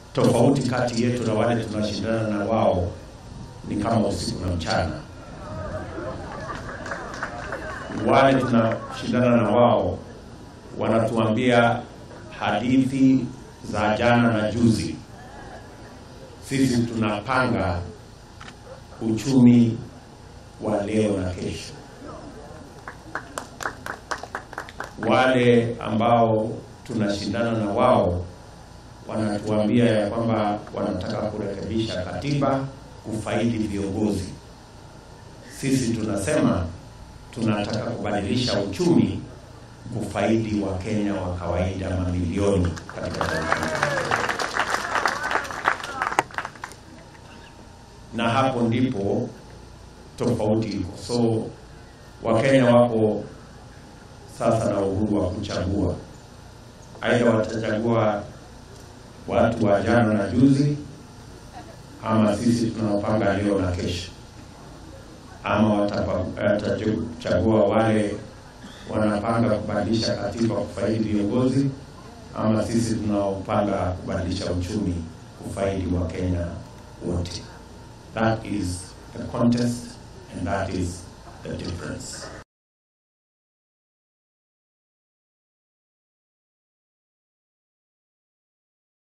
tofauti kati yetu na wale tunashindana na wao ni kama usiku na mchana. Wale tunashindana na wao wanatuambia hadithi za jana na juzi. Sisi tunapanga uchumi wa leo na kesho. Wale ambao tunashindana na wao wanatuambia ya kwamba wanataka kurekebisha katiba kufaidi viongozi. Sisi tunasema tunataka kubadilisha uchumi kufaidi wa Kenya wa kawaida mamilioni katika taifa. Na hapo ndipo tofauti iko. So Wakenya wako sasa na uhuru wa kuchagua. Aidha watachagua watu wa jana na juzi, ama sisi tunapanga leo na kesho, ama watachagua wale wanapanga kubadilisha katiba kufaidi viongozi, ama sisi tunapanga kubadilisha uchumi kufaidi wa Kenya wote. That is the contest and that is the difference.